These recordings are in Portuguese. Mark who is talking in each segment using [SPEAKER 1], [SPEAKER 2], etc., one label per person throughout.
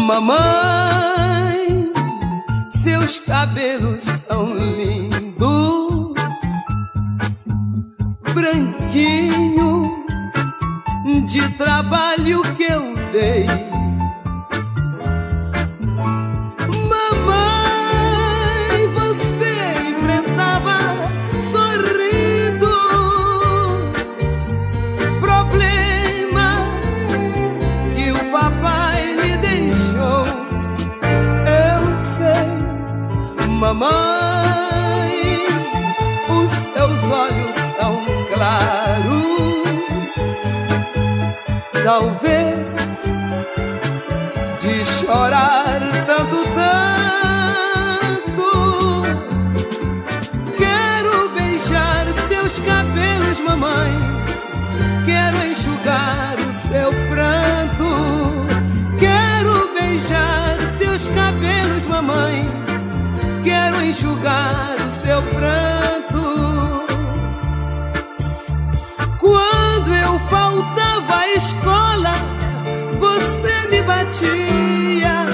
[SPEAKER 1] Mamãe, seus cabelos são lindos, branquinhos, de trabalho que eu dei. Mamãe, você enfrentava sorrindo problemas que o papai me deixou. Eu sei, mamãe, os seus olhos são claros. Talvez de chorar tanto, tanto. Quero beijar seus cabelos, mamãe. Quero enxugar o seu pranto. Quero beijar seus cabelos, mamãe. Quero enxugar o seu pranto. Quando eu faltava à escola, você me batia.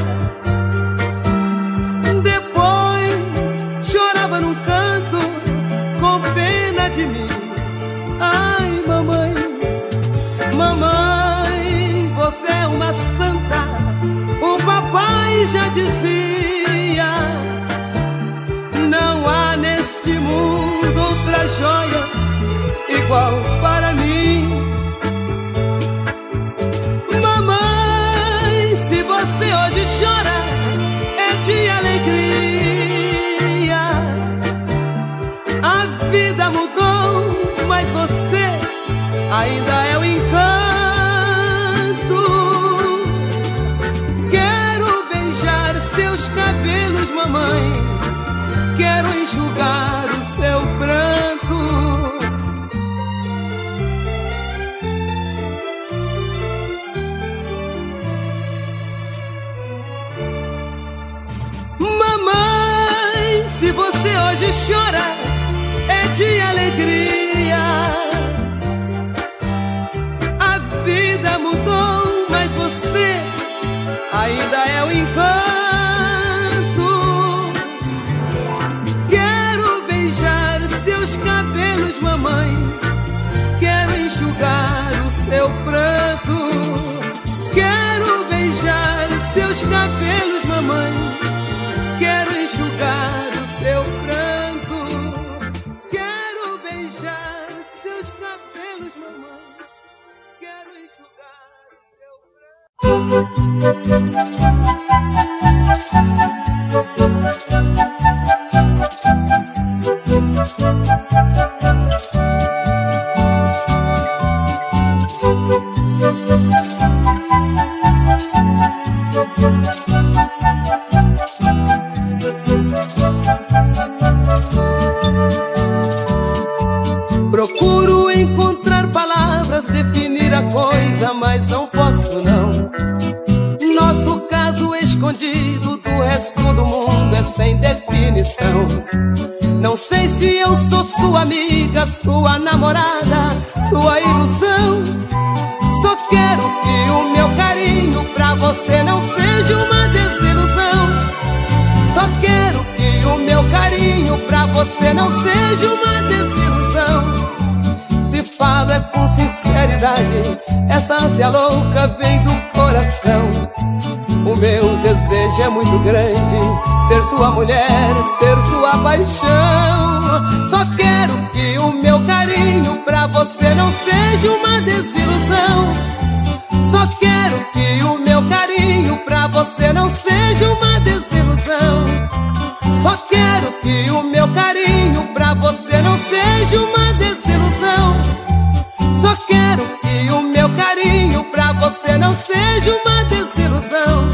[SPEAKER 1] Depois chorava num canto com pena de mim. Ai, mamãe, mamãe, você é uma santa. O papai já dizia: não há neste mundo outra joia igual para mim. Mamãe, se você hoje chora, é de alegria. A vida mudou, mas você ainda é o encanto. Quero beijar seus cabelos, mamãe. Quero enxugar o seu pranto. Mamãe, se você hoje chora, é de alegria. A vida mudou, mas você ainda é o encanto. Quero beijar seus cabelos, mamãe. Quero enxugar o seu pranto. Quero beijar seus cabelos, mamãe. Quero enxugar o seu pranto. Quero beijar seus cabelos, mamãe. Quero enxugar o seu Procuro encontrar palavras, definir a coisa, mas não posso não. Nosso caso escondido do resto do mundo é sem definição. Não sei se eu sou sua amiga, sua namorada, sua ilusão. Só quero que o meu carinho pra você não seja uma desilusão. Só quero que o meu carinho pra você não seja uma desilusão. Se falo é com sinceridade, essa ânsia louca vem do coração. O meu desejo é muito grande, ser sua mulher, ser sua paixão. Só quero que o meu carinho pra você não seja uma desilusão. Só quero que o meu carinho pra você não seja uma desilusão. Só quero que o meu carinho pra você não seja uma desilusão. Só quero que o meu carinho pra você não seja uma desilusão.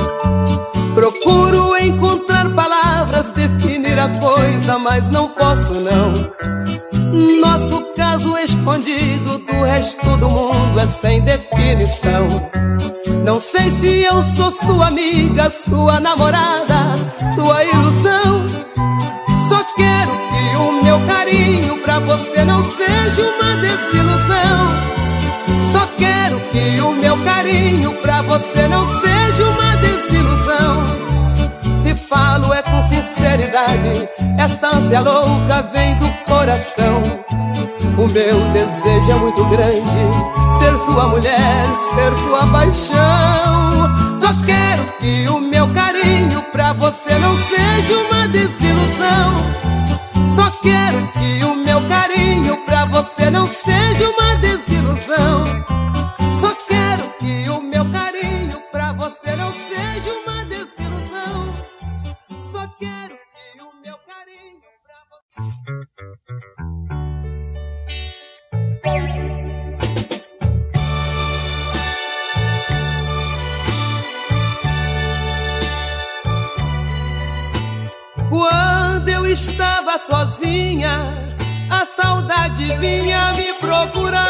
[SPEAKER 1] Procuro encontrar palavras, definir a coisa, mas não posso mundo é sem definição. Não sei se eu sou sua amiga, sua namorada, sua ilusão. Só quero que o meu carinho pra você não seja uma desilusão. Só quero que o meu carinho pra você não seja uma desilusão. Se falo é com sinceridade, esta ânsia louca vem do coração. O meu desejo é muito grande, ser sua mulher, ser sua paixão. Só quero que o meu carinho pra você não seja uma desilusão. Só quero que o meu carinho pra você não seja uma desilusão. Só quero que o meu carinho pra você não seja uma desilusão. Só quero que o meu carinho pra você... Quando eu estava sozinha, a saudade vinha me procurar.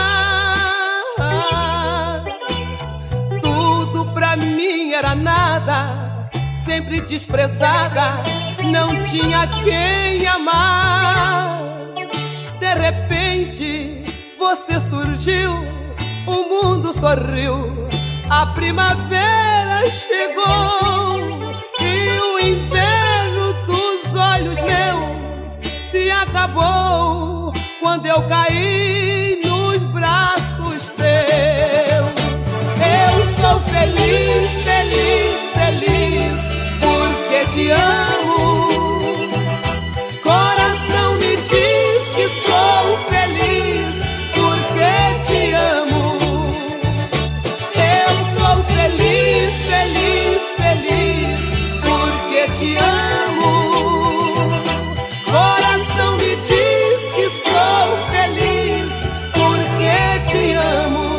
[SPEAKER 1] Tudo pra mim era nada, sempre desprezada, não tinha quem amar. De repente você surgiu, o mundo sorriu, a primavera chegou e o inverno dos olhos meus se acabou quando eu caí nos braços teus. Eu sou feliz, feliz, feliz, porque te amo. Coração me diz que sou feliz, porque te amo. Eu sou feliz, feliz, feliz, porque te amo. Coração me diz que sou feliz, porque te amo.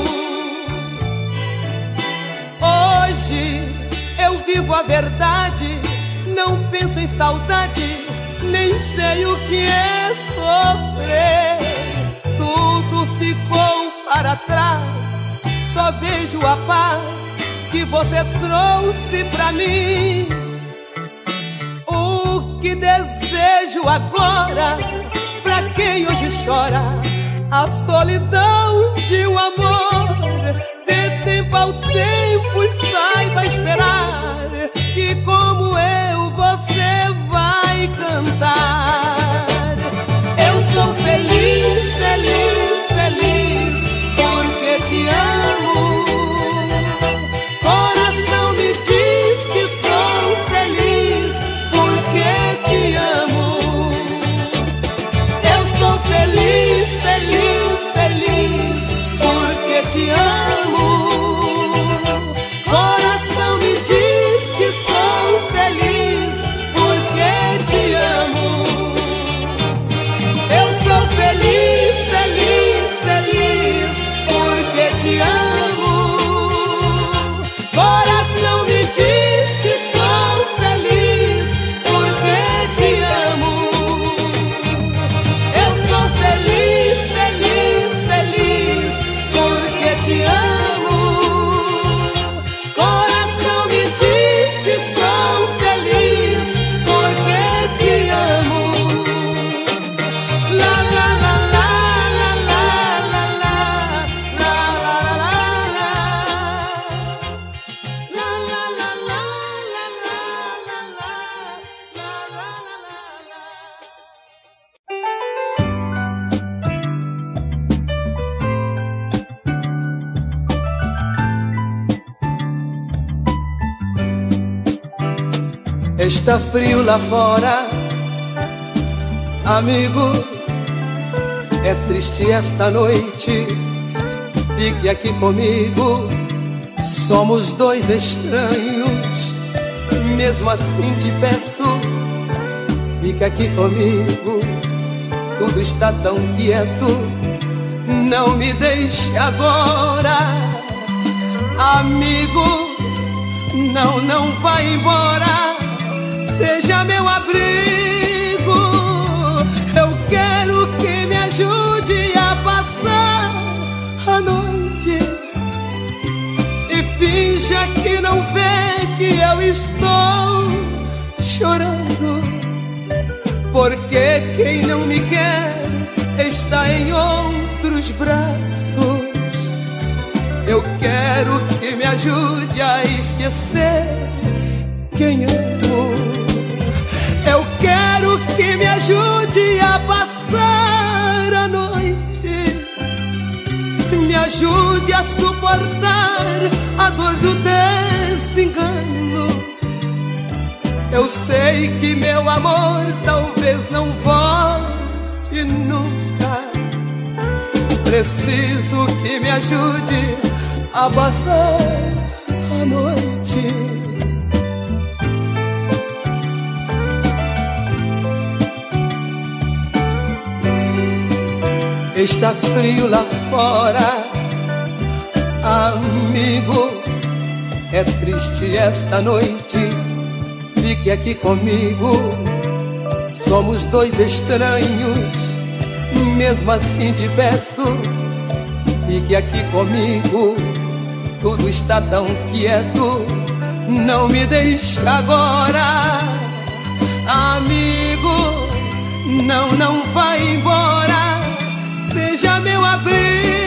[SPEAKER 1] Hoje eu vivo a verdade, não penso em saudade, nem sei o que é sofrer. Tudo ficou para trás, só vejo a paz que você trouxe pra mim. O que desejo agora, pra quem hoje chora, a solidão de um amor. Dê tempo ao tempo e saiba esperar, e como eu você vai cantar. Eu sou feliz, feliz, feliz, porque te amo. Coração me diz que sou feliz, porque te amo. Eu sou feliz, feliz, feliz, porque te amo. Coração me diz que sou feliz, porque te amo. Eu sou feliz, feliz, feliz, porque te amo. Coração me diz que sou feliz, porque te amo. Eu sou feliz, feliz, feliz, porque te amo. Coração me diz que sou feliz, porque te amo. La la la la la la la la la la la la. La la la la la la la la la la. Está frio lá fora, amigo, é triste esta noite. Fique aqui comigo, somos dois estranhos. Mesmo assim te peço, fica aqui comigo. Tudo está tão quieto, não me deixe agora. Amigo, não vai embora, seja meu abrigo. Eu quero que me ajude a passar a noite finja que não vê que eu estou chorando, porque quem não me quer está em outros braços. Eu quero que me ajude a esquecer quem amo. Eu quero que me ajude a passar a noite, me ajude a suportar a dor do desengano. Eu sei que meu amor talvez não volte nunca. Preciso que me ajude a passar a noite. Está frio lá fora, amigo, é triste esta noite. Fique aqui comigo, somos dois estranhos, mesmo assim te peço, fique aqui comigo. Tudo está tão quieto, não me deixe agora. Amigo, não vai embora, seja meu abrigo.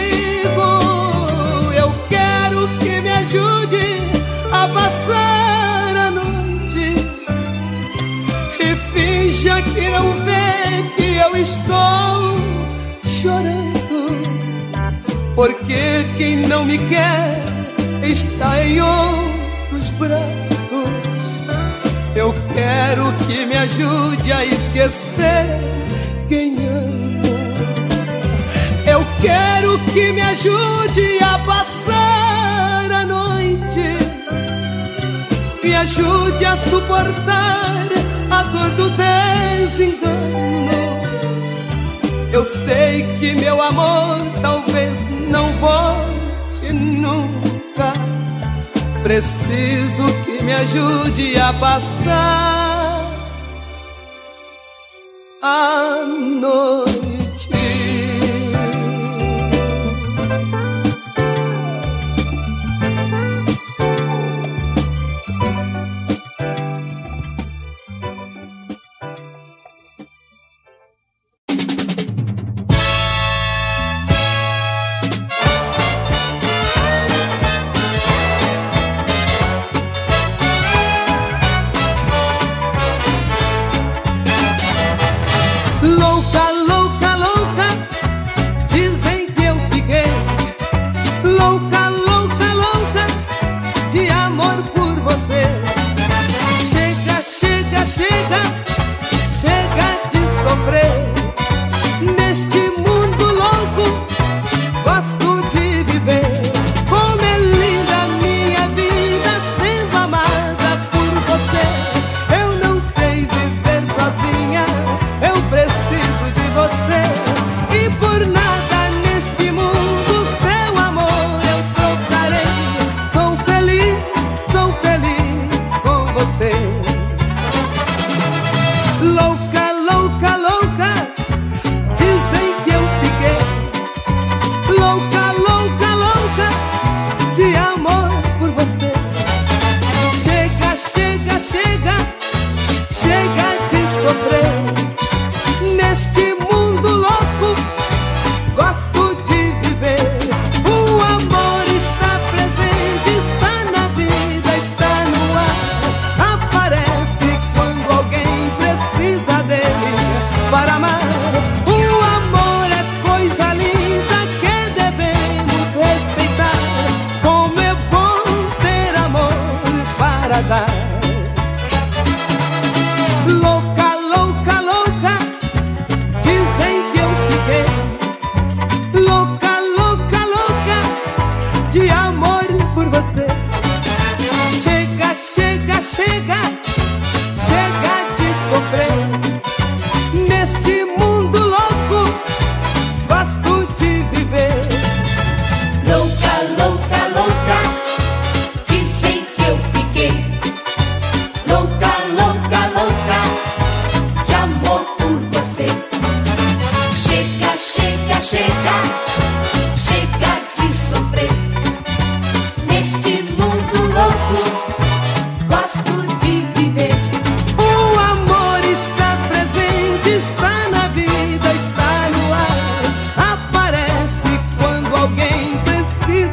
[SPEAKER 1] Eu quero que me ajude a passar a noite e finja que não vê que eu estou chorando, porque quem não me quer está em outros braços. Eu quero que me ajude a esquecer quem amo. Eu quero que me ajude a passar a noite, me ajude a suportar a dor do desengano. Eu sei que meu amor talvez não volte nunca. Preciso que me ajude a passar a noite. Louca, louca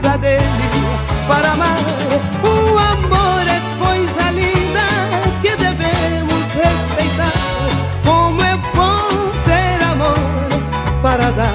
[SPEAKER 1] precisa dele para amar. O amor é coisa linda que devemos respeitar. Como é bom ter amor para dar.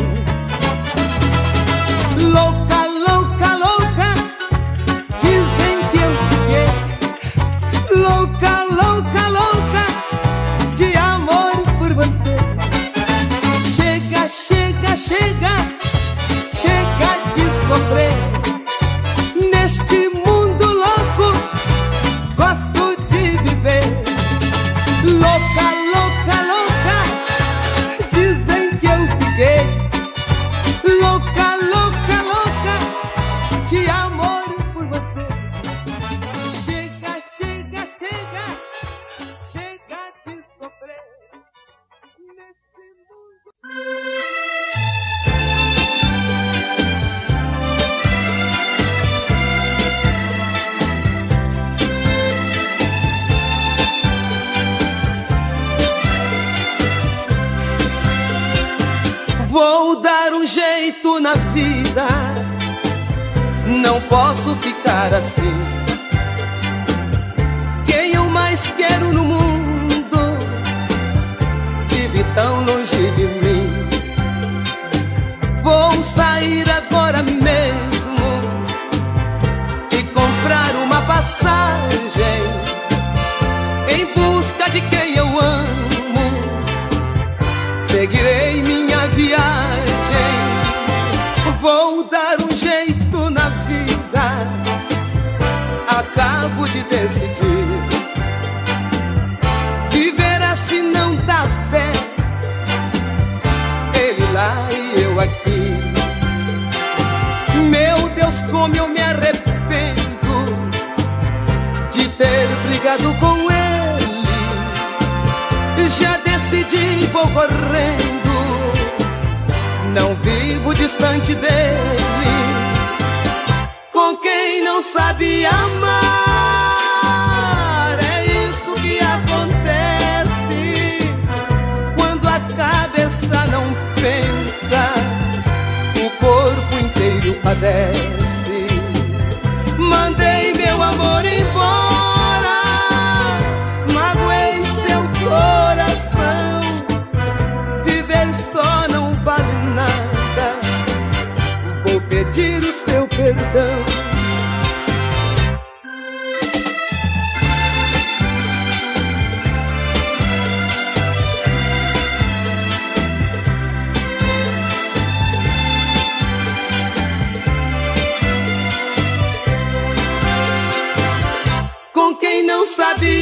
[SPEAKER 1] Louca, louca, louca, dizem que eu fiquei louca, louca, louca de amor por você. Chega, chega, chega, chega de sofrer. Neste mundo louco, gosto de viver. Louca, louca, louca, dizem que eu fiquei louca, louca, louca de amor por você. Chega, chega, chega, chega de sofrer nesse mundo. Vou dar um jeito na vida, não posso ficar assim. Quem eu mais quero no mundo vive tão longe de mim. Vou sair agora mesmo e comprar uma passagem em busca de quem eu amo. Seguirei minha viagem. Vou dar um jeito na vida, acabo de decidir. Viver assim não dá pé, ele lá e eu aqui. Meu Deus, como eu me arrependo de ter brigado com ele. Já decidi, vou correndo, não vivo distante dele. Com quem não sabe amar, é isso que acontece quando a cabeça não pensa, o corpo inteiro padece. Mandei meu amor embora, magoei seu coração. Viver só não vale nada, vou pedir o seu perdão. Com quem não sabe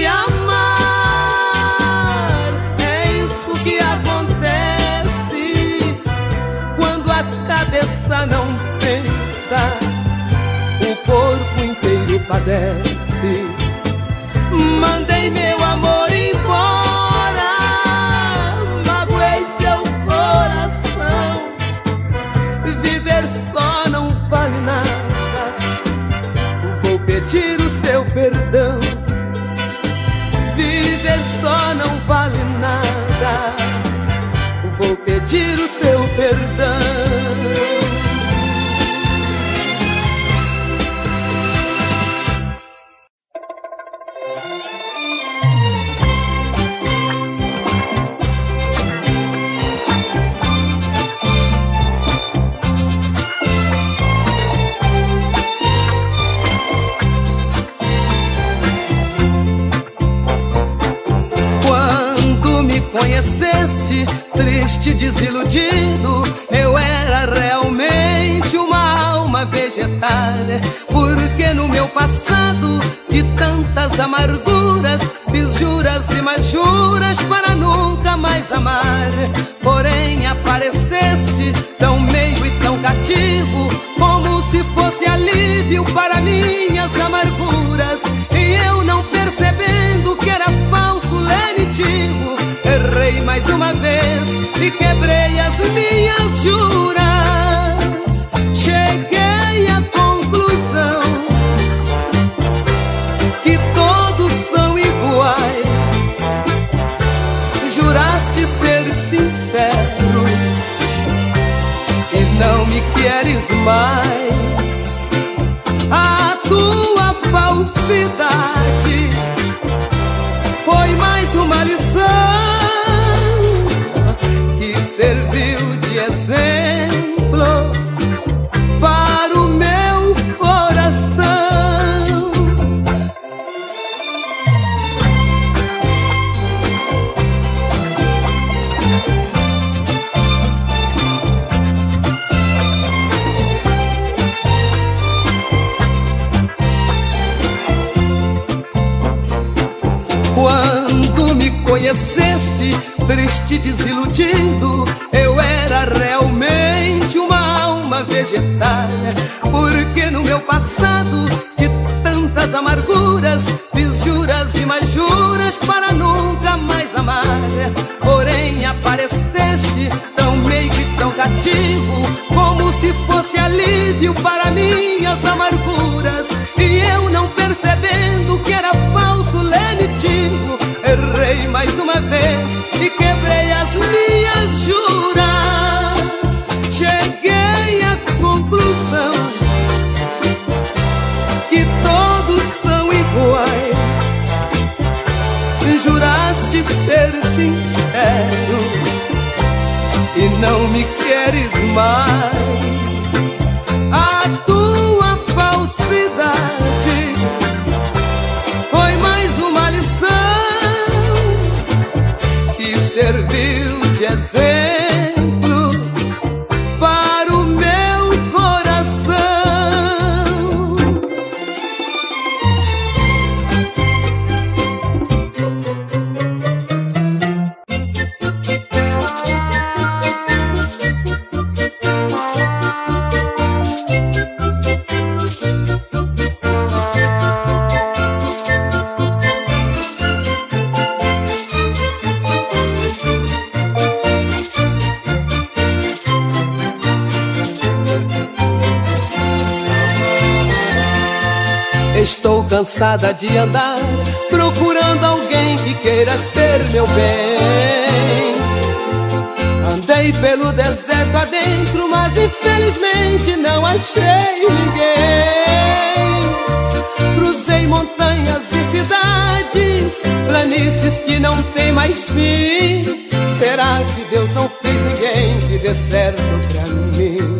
[SPEAKER 1] amar, é isso que acontece quando a cabeça não pensa, o corpo inteiro padece. Mandei meu amor embora, magoei seu coração. Viver só não vale nada, vou pedir o seu perdão. Viver só não vale nada, vou pedir o seu perdão. Conheceste, triste, desiludido, eu era realmente uma alma vegetal. Porque no meu passado, de tantas amarguras, fiz juras e mais juras para nunca mais amar. Porém apareceste tão meio e tão cativo, como se fosse alívio para minhas amarguras. E eu não percebendo que era falso, lenitivo, errei mais uma vez e quebrei as minhas juras. Cheguei à conclusão que todos são iguais. Juraste ser sincero e não me queres mais. conheceste, triste, desiludido, eu era realmente uma alma vegetal. Porque no meu passado, de tantas amarguras, fiz juras e mais juras para nunca mais amar. Porém apareceste tão meigo e tão cativo, como se fosse alívio para minhas amarguras. E eu, não percebendo que era falso, lenitivo, errei mais uma vez e quebrei as minhas juras. Cheguei à conclusão que todos são iguais. Juraste ser sincero e não me queres mais. A tua falsidade foi mais uma lição que serviu de exemplo para o meu coração. Estou cansada de andar procurando alguém que queira ser meu bem. Andei pelo deserto adentro, mas infelizmente não achei ninguém. Cruzei montanhas e cidades, planícies que não tem mais fim. Será que Deus não fez ninguém que dê certo pra mim?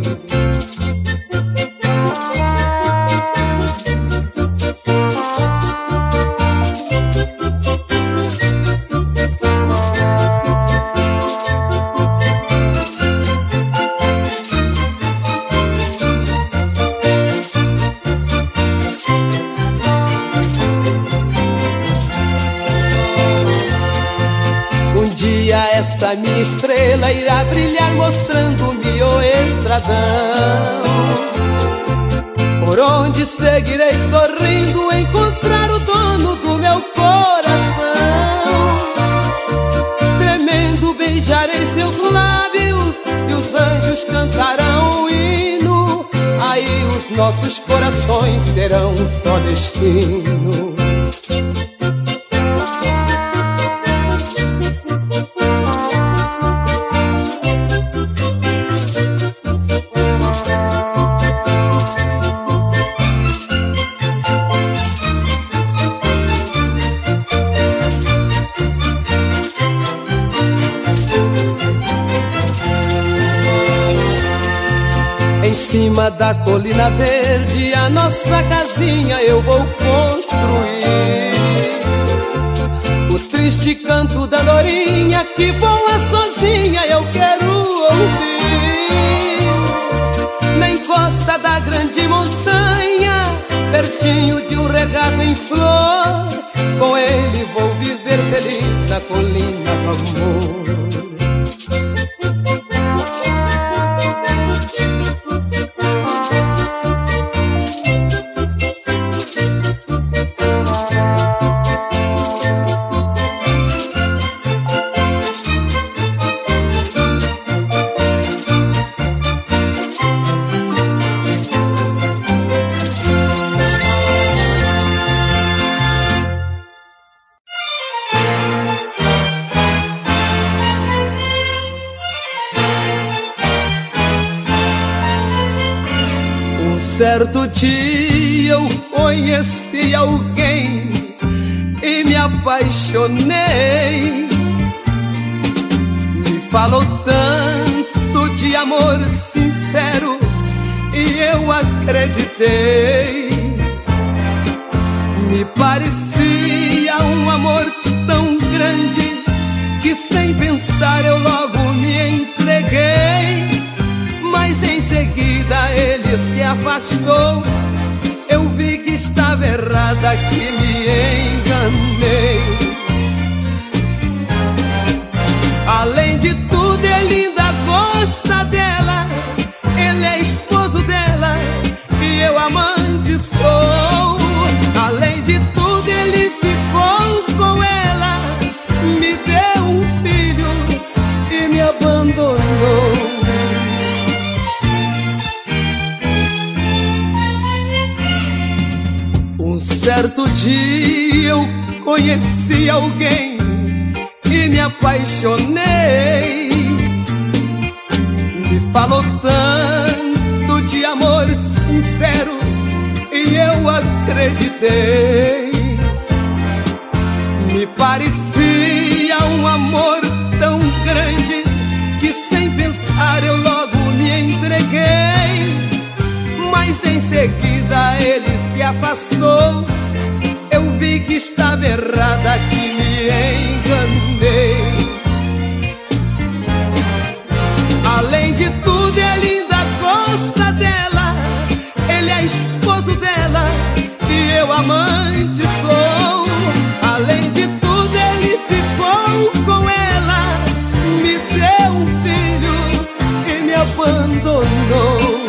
[SPEAKER 1] Essa minha estrela irá brilhar mostrando-me o estradão, por onde seguirei sorrindo, encontrar o dono do meu coração. Tremendo beijarei seus lábios e os anjos cantarão um hino. Aí os nossos corações terão um só destino. Em cima da colina verde, a nossa casinha eu vou construir. O triste canto da andorinha que voa sozinha eu quero ouvir. Na encosta da grande montanha, pertinho de um regato em flor, com ele vou viver feliz na colina do amor. Certo dia eu conheci alguém e me apaixonei. Me falou tanto de amor sincero e eu acreditei. Me parecia um amor tão grande que sem pensar eu logo me entreguei. Mas em seguida ele se afastou. Eu vi que estava errada, que me enganei. Certo dia eu conheci alguém e me apaixonei. Me falou tanto de amor sincero e eu acreditei. Me parecia um amor tão grande que sem pensar eu logo me entreguei. Mas em seguida ele se afastou. Eu vi que estava errada, que me enganei. Além de tudo ele ainda gosta dela. Ele é esposo dela e eu amante sou. Além de tudo ele ficou com ela, me deu um filho e me abandonou.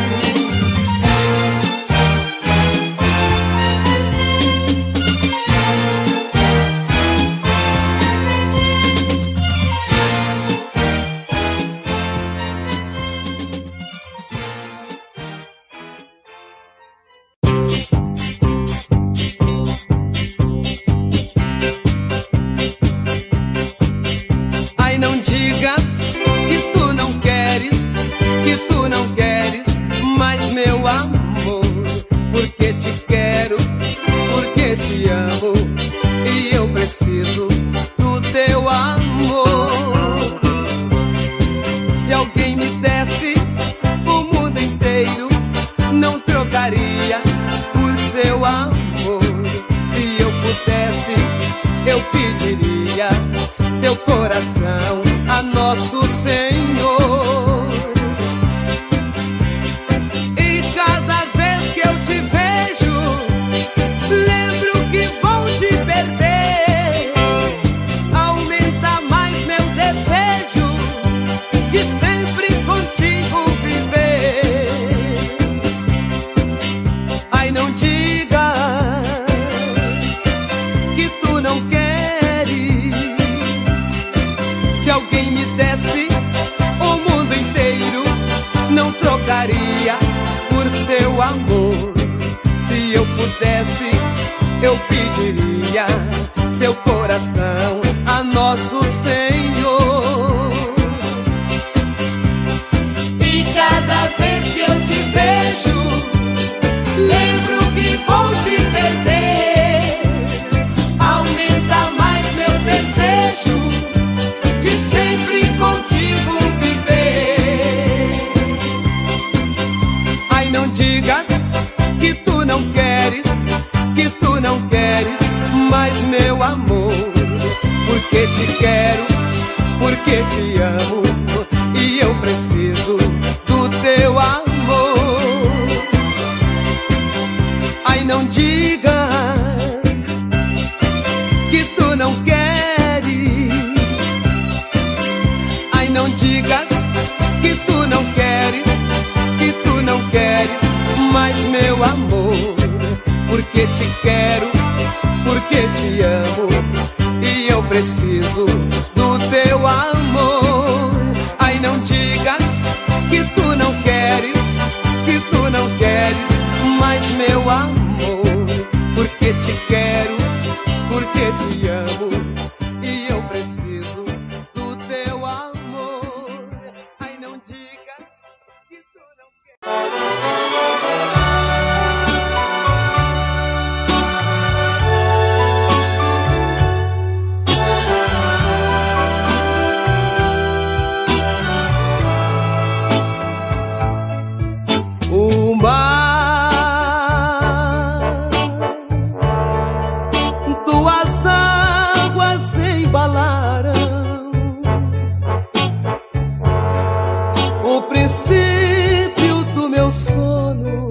[SPEAKER 1] Não digas que tu não queres mais meu amor. Porque te quero, porque te amo e eu preciso do teu amor. Se alguém me desse o mundo inteiro, não trocaria por seu amor. Se eu pudesse, eu pediria seu coração a nosso Senhor. E cada vez que eu te vejo, lembro que vou te perder. Aumenta mais meu desejo de sempre contigo viver. Ai, não diga que tu não queres. Se alguém me desse o mundo inteiro, não trocaria por seu amor. Se eu pudesse, eu pediria seu coração a nosso Senhor. E cada vez que eu te vejo, lembro que vou te perder. Aumenta mais meu desejo de sempre contigo viver. Ai, não digas que tu não queres mais meu amor. Porque te quero, porque te amo e eu preciso do teu amor. Ai, não digas que tu não queres. Ai, não digas que tu não queres mais meu amor. Porque te quero, porque te amo e eu preciso do teu amor. Ai, não digas que tu não queres mais meu amor. Porque te quero, porque te amo e eu preciso do teu amor. Ai, não digas que tu não queres. O mar, tuas águas embalaram o princípio do meu sono.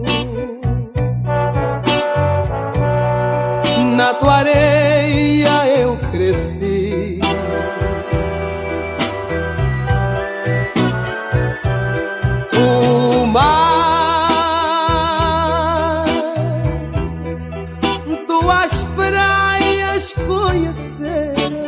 [SPEAKER 1] Na tua areia eu cresci. O mar, tuas praias conheceram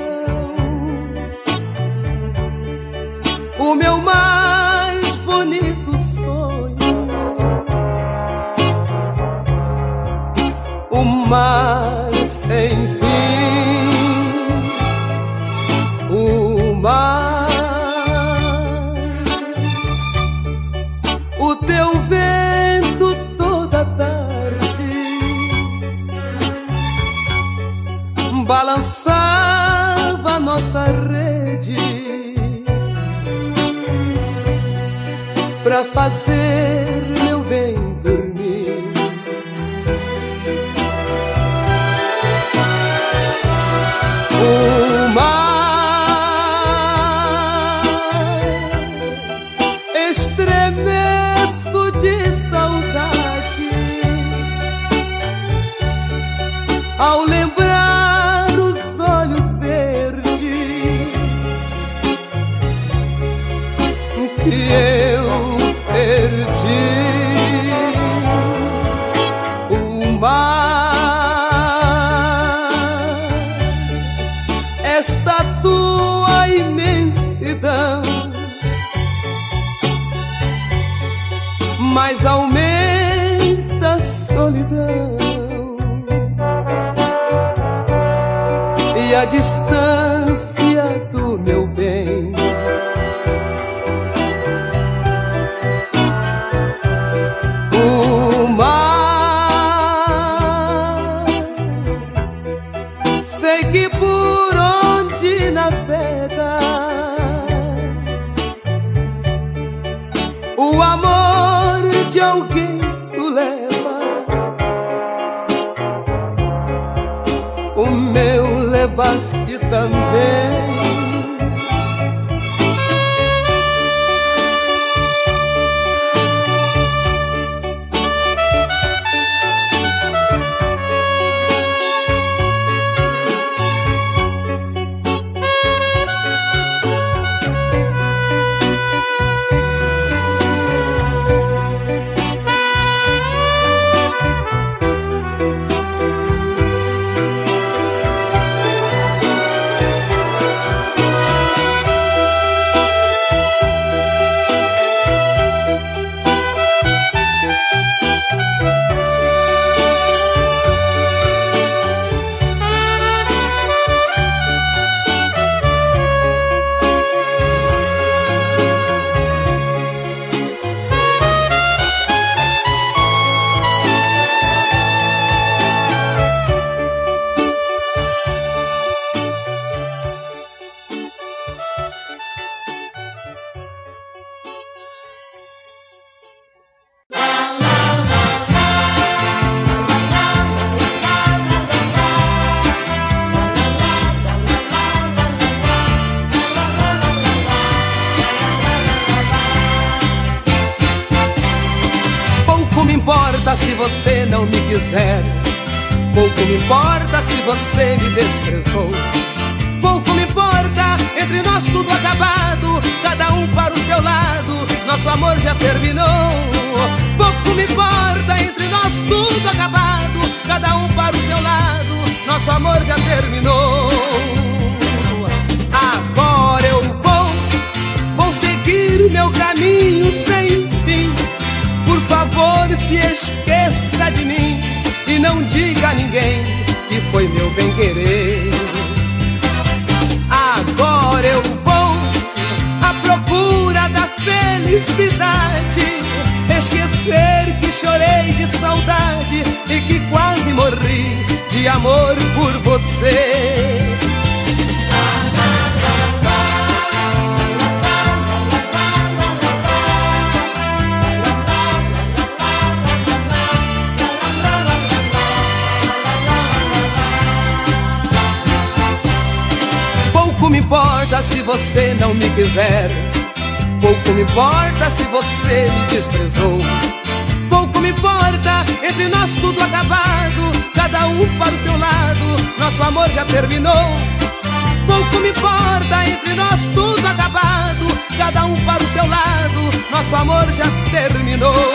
[SPEAKER 1] o meu mais bonito sonho. o mar sem fim, o mar, o teu vento toda tarde balançava nossa rede pra fazer meu bem dormir. O mar, estremeço de saudade ao lembrar os olhos verdes que eu perdi. O mar, esta tua imensidão, mas aumenta a solidão e a distância do meu bem. O mar, sei que por onde navega o amor de alguém tu leva, o meu levaste também. Se você não me quiser, pouco me importa se você me desprezou. Pouco me importa, entre nós tudo acabado, cada um para o seu lado, nosso amor já terminou. Pouco me importa, entre nós tudo acabado, cada um para o seu lado, nosso amor já terminou. Agora eu vou seguir meu caminho sem fim. Por favor, se esqueça de mim e não diga a ninguém que foi meu bem-querer. Agora eu vou à procura da felicidade, esquecer que chorei de saudade e que quase morri de amor por você. Pouco me importa se você não me quiser, pouco me importa se você me desprezou. Pouco me importa, entre nós tudo acabado, cada um para o seu lado, nosso amor já terminou. Pouco me importa, entre nós tudo acabado, cada um para o seu lado, nosso amor já terminou.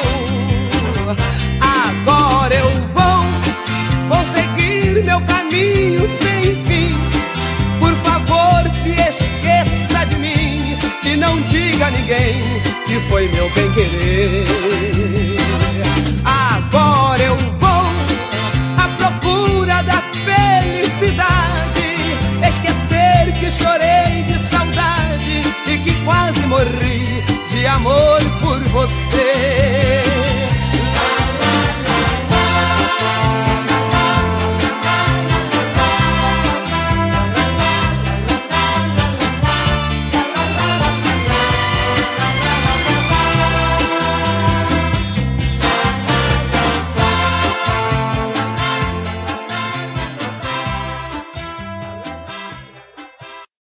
[SPEAKER 1] Agora eu vou seguir meu caminho sem fim. Por favor, se esqueça de mim e não diga a ninguém que foi meu